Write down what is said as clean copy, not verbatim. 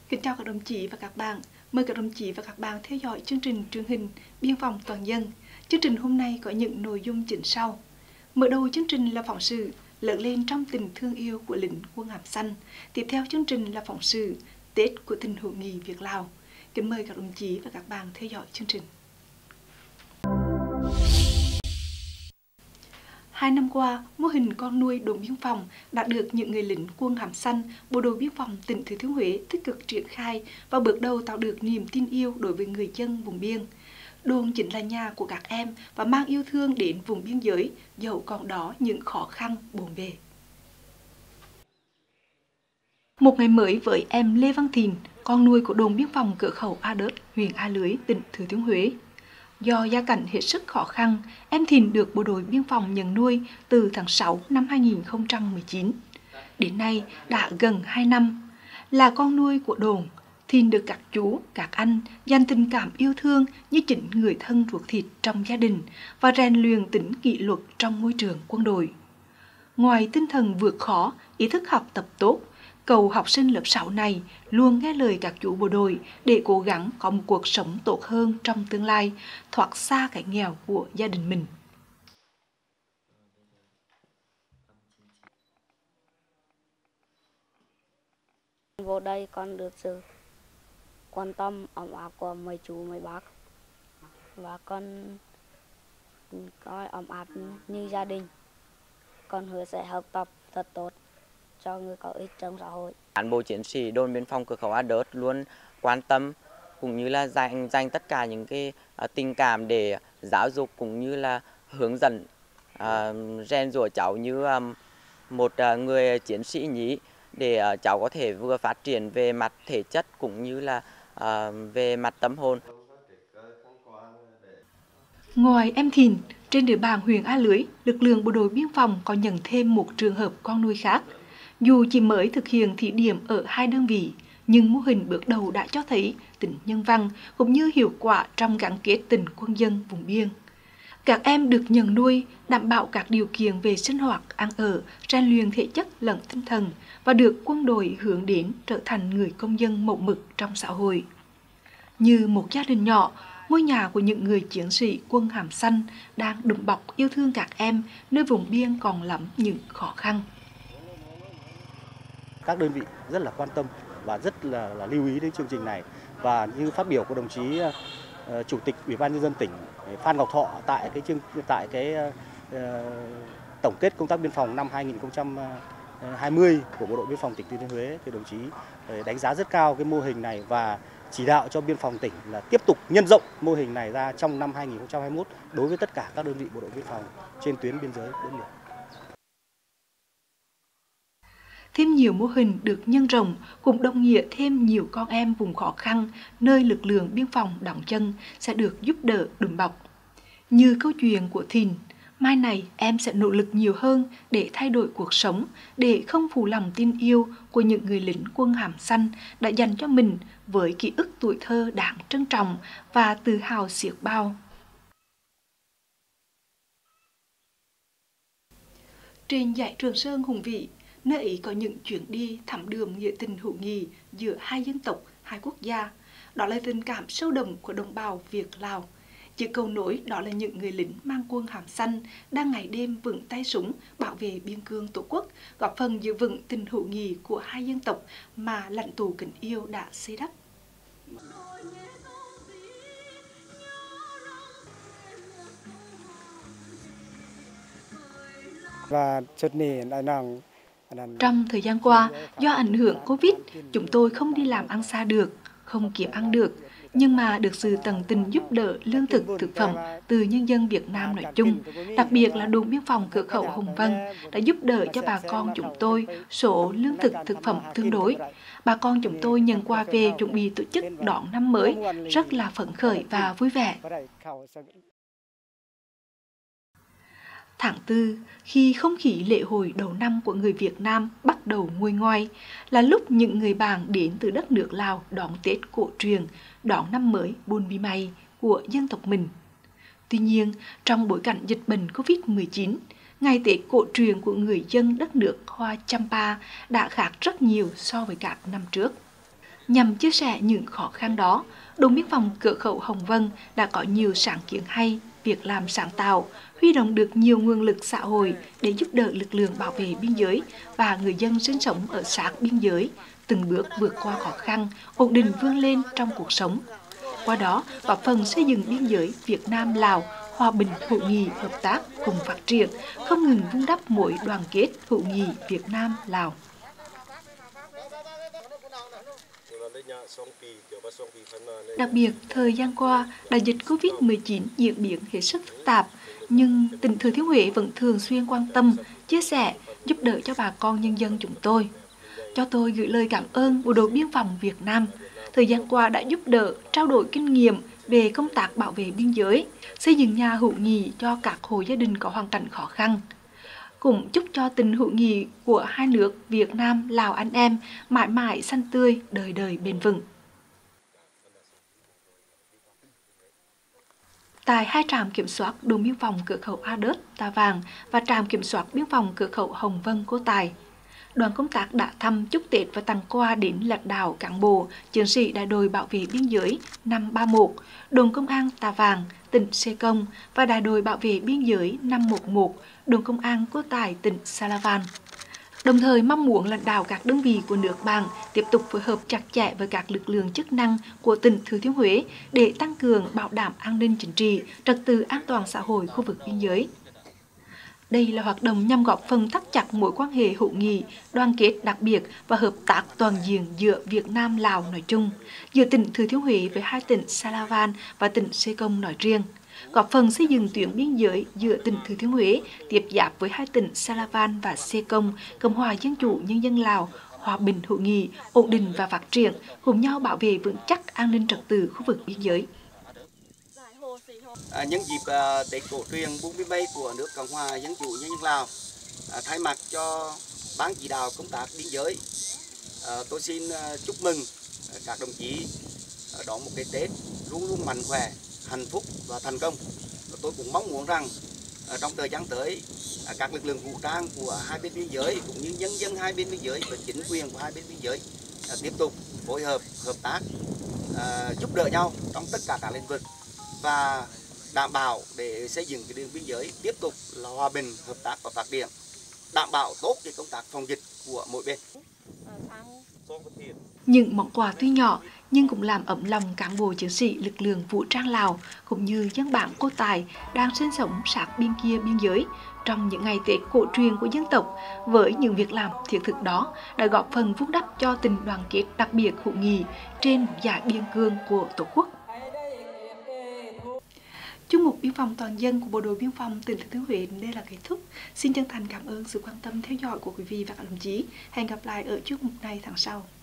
Kính chào các đồng chí và các bạn. Mời các đồng chí và các bạn theo dõi chương trình truyền hình Biên phòng toàn dân. Chương trình hôm nay có những nội dung chính sau. Mở đầu chương trình là phóng sự lớn lên trong tình thương yêu của lính quân hàm xanh. Tiếp theo chương trình là phóng sự Tết của tình hữu nghị Việt Lào. Kính mời các đồng chí và các bạn theo dõi chương trình. 2 năm qua, mô hình con nuôi đồn biên phòng đã được những người lính quân hàm xanh, bộ đội biên phòng tỉnh Thừa Thiên Huế tích cực triển khai và bước đầu tạo được niềm tin yêu đối với người dân vùng biên. Đồn chính là nhà của các em và mang yêu thương đến vùng biên giới, dẫu còn đó những khó khăn bộn bề. Một ngày mới với em Lê Văn Thìn, con nuôi của đồn biên phòng cửa khẩu A Đớt, huyện A Lưới, tỉnh Thừa Thiên Huế. Do gia cảnh hết sức khó khăn, em Thìn được bộ đội biên phòng nhận nuôi từ tháng 6 năm 2019. Đến nay đã gần 2 năm. Là con nuôi của đồn, Thìn được các chú, các anh dành tình cảm yêu thương như chính người thân ruột thịt trong gia đình và rèn luyện tính kỷ luật trong môi trường quân đội. Ngoài tinh thần vượt khó, ý thức học tập tốt, cậu học sinh lớp 6 này luôn nghe lời các chú bộ đội để cố gắng có một cuộc sống tốt hơn trong tương lai, thoát xa cái nghèo của gia đình mình. Vô đây con được sự quan tâm ấm áp của mấy chú mấy bác và con coi ấm áp như gia đình. Con hứa sẽ học tập thật tốt cho người có ích trong xã hội. Cán bộ chiến sĩ đồn biên phòng cửa khẩu A Đớt luôn quan tâm cũng như là dành tất cả những cái tình cảm để giáo dục cũng như là hướng dẫn rèn giũa cháu như một người chiến sĩ nhí để cháu có thể vừa phát triển về mặt thể chất cũng như là về mặt tâm hồn. Ngoài em Thìn, trên địa bàn huyện A Lưới, lực lượng bộ đội biên phòng còn nhận thêm một trường hợp con nuôi khác. Dù chỉ mới thực hiện thí điểm ở 2 đơn vị, nhưng mô hình bước đầu đã cho thấy tính nhân văn cũng như hiệu quả trong gắn kết tình quân dân vùng biên. Các em được nhận nuôi, đảm bảo các điều kiện về sinh hoạt, ăn ở, rèn luyện thể chất lẫn tinh thần và được quân đội hướng đến trở thành người công dân mẫu mực trong xã hội. Như một gia đình nhỏ, ngôi nhà của những người chiến sĩ quân hàm xanh đang đùm bọc yêu thương các em nơi vùng biên còn lắm những khó khăn. Các đơn vị rất là quan tâm và rất là lưu ý đến chương trình này, và như phát biểu của đồng chí Chủ tịch Ủy ban nhân dân tỉnh Phan Ngọc Thọ tại tổng kết công tác biên phòng năm 2020 của Bộ đội Biên phòng tỉnh Thừa Thiên Huế, thì đồng chí đánh giá rất cao cái mô hình này và chỉ đạo cho biên phòng tỉnh là tiếp tục nhân rộng mô hình này ra trong năm 2021 đối với tất cả các đơn vị bộ đội biên phòng trên tuyến biên giới đất liền. Thêm nhiều mô hình được nhân rộng cũng đồng nghĩa thêm nhiều con em vùng khó khăn nơi lực lượng biên phòng đóng chân sẽ được giúp đỡ đùm bọc. Như câu chuyện của Thìn, mai này em sẽ nỗ lực nhiều hơn để thay đổi cuộc sống, để không phụ lòng tin yêu của những người lính quân hàm xanh đã dành cho mình với ký ức tuổi thơ đáng trân trọng và tự hào xiết bao. Trên dãy Trường Sơn hùng vĩ, nơi ấy có những chuyến đi thăm đường nghĩa tình hữu nghị giữa hai dân tộc, hai quốc gia. Đó là tình cảm sâu đậm của đồng bào Việt-Lào. Chỉ cầu nối đó là những người lính mang quân hàm xanh đang ngày đêm vững tay súng bảo vệ biên cương Tổ quốc, góp phần giữ vững tình hữu nghị của hai dân tộc mà lãnh tụ kính yêu đã xây đắp. Và trong thời gian qua, do ảnh hưởng Covid, chúng tôi không đi làm ăn xa được, không kiếm ăn được, nhưng mà được sự tận tình giúp đỡ lương thực, thực phẩm từ nhân dân Việt Nam nói chung, đặc biệt là đồn biên phòng cửa khẩu Hồng Vân đã giúp đỡ cho bà con chúng tôi số lương thực, thực phẩm tương đối. Bà con chúng tôi nhận quà về chuẩn bị tổ chức đón năm mới, rất là phấn khởi và vui vẻ. Tháng 4, khi không khí lễ hội đầu năm của người Việt Nam bắt đầu nguôi ngoai, là lúc những người bạn đến từ đất nước Lào đón Tết cổ truyền, đón năm mới Bun Pi May của dân tộc mình. Tuy nhiên, trong bối cảnh dịch bệnh Covid-19, ngày Tết cổ truyền của người dân đất nước Hoa Champa đã khác rất nhiều so với các năm trước. Nhằm chia sẻ những khó khăn đó, đồn biên phòng cửa khẩu Hồng Vân đã có nhiều sáng kiến hay, việc làm sáng tạo, huy động được nhiều nguồn lực xã hội để giúp đỡ lực lượng bảo vệ biên giới và người dân sinh sống ở sát biên giới, từng bước vượt qua khó khăn, ổn định vươn lên trong cuộc sống. Qua đó, góp phần xây dựng biên giới Việt Nam-Lào hòa bình, hữu nghị, hợp tác cùng phát triển, không ngừng vun đắp mối đoàn kết hữu nghị Việt Nam-Lào. Đặc biệt, thời gian qua, đại dịch Covid-19 diễn biến hết sức phức tạp, nhưng tỉnh Thừa Thiên Huế vẫn thường xuyên quan tâm, chia sẻ, giúp đỡ cho bà con nhân dân chúng tôi. Cho tôi gửi lời cảm ơn Bộ đội Biên phòng Việt Nam, thời gian qua đã giúp đỡ, trao đổi kinh nghiệm về công tác bảo vệ biên giới, xây dựng nhà hữu nghị cho các hộ gia đình có hoàn cảnh khó khăn. Cũng chúc cho tình hữu nghị của hai nước Việt Nam, Lào anh em mãi mãi xanh tươi, đời đời bền vững. Tại hai trạm kiểm soát đồn biên phòng cửa khẩu A Đớt, Ta Vàng và trạm kiểm soát biên phòng cửa khẩu Hồng Vân, Cô Tài, đoàn công tác đã thăm chúc Tết và tặng quà đến lãnh đạo, cán bộ, chiến sĩ đại đội bảo vệ biên giới 531, đồn công an Ta Vàng, tỉnh Sê Công và đại đội bảo vệ biên giới 511, đồn công an Cô Tài, tỉnh Sa La Van. Đồng thời mong muốn lãnh đạo các đơn vị của nước bạn tiếp tục phối hợp chặt chẽ với các lực lượng chức năng của tỉnh Thừa Thiên Huế để tăng cường bảo đảm an ninh chính trị, trật tự an toàn xã hội khu vực biên giới. Đây là hoạt động nhằm góp phần thắt chặt mối quan hệ hữu nghị, đoàn kết đặc biệt và hợp tác toàn diện giữa Việt Nam, Lào nói chung, giữa tỉnh Thừa Thiên Huế với hai tỉnh Sa La Van và tỉnh Sê Công nói riêng, góp phần xây dựng tuyến biên giới giữa tỉnh Thừa Thiên Huế tiếp giáp với hai tỉnh Sa La Van và Sê Công, Cộng hòa Dân chủ Nhân dân Lào, hòa bình hữu nghị, ổn định và phát triển, cùng nhau bảo vệ vững chắc an ninh trật tự khu vực biên giới. Nhân dịp Tết cổ truyền 47 của nước Cộng hòa Dân chủ Nhân dân Lào, thay mặt cho ban chỉ đạo công tác biên giới, tôi xin chúc mừng các đồng chí đón một cái Tết luôn luôn mạnh khỏe, hạnh phúc và thành công. Tôi cũng mong muốn rằng trong thời gian tới, các lực lượng vũ trang của hai bên biên giới cũng như nhân dân hai bên biên giới và chính quyền của hai bên biên giới tiếp tục phối hợp, hợp tác, giúp đỡ nhau trong tất cả các lĩnh vực và đảm bảo để xây dựng cái đường biên giới tiếp tục là hòa bình, hợp tác và phát triển, đảm bảo tốt cái công tác phòng dịch của mỗi bên. Những món quà tuy nhỏ nhưng cũng làm ấm lòng cán bộ chiến sĩ lực lượng vũ trang Lào cũng như dân bản Cô Tài đang sinh sống sát bên kia biên giới trong những ngày Tết cổ truyền của dân tộc. Với những việc làm thiết thực đó đã góp phần vun đắp cho tình đoàn kết đặc biệt hữu nghị trên dải biên cương của Tổ quốc. Chuyên mục Biên phòng toàn dân của Bộ đội Biên phòng tỉnh Thừa Thiên Huế đến đây là kết thúc. Xin chân thành cảm ơn sự quan tâm theo dõi của quý vị và các đồng chí. Hẹn gặp lại ở chuyên mục này tháng sau.